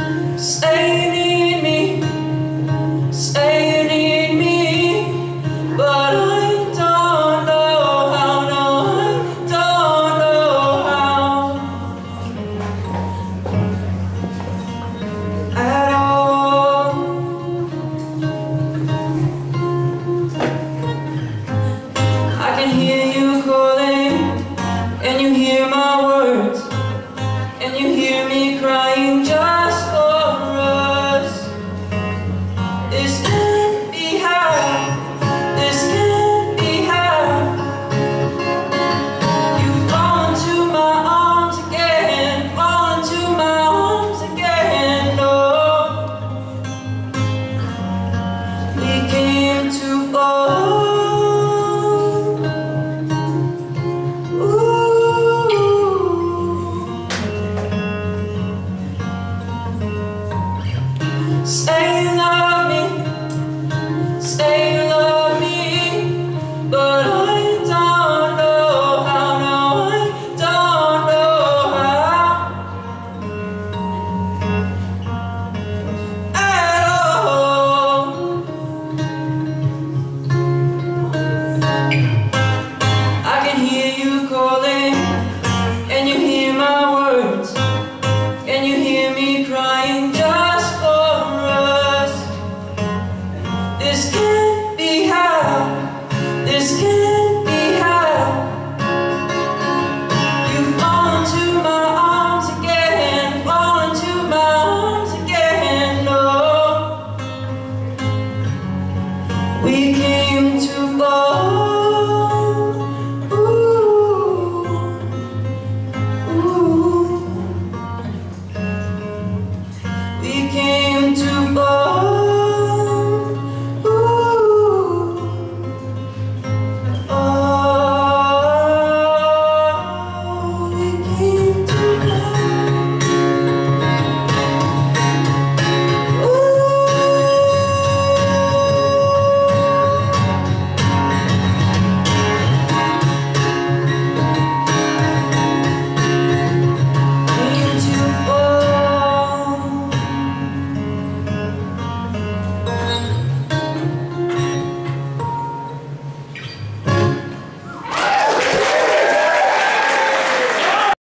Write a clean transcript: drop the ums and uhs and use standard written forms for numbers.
Say you need me, say you need me, but I don't know how, no, I don't know how at all. I can hear you calling, and you hear my words, and you hear me crying just for us. This can't be how, this can't be how. You fall into my arms again, fall into my arms again. No, we came too far. Say you love me, say you love me, but I don't know how, no, I don't know how at all. I can hear you calling, and you hear my words, and you hear me crying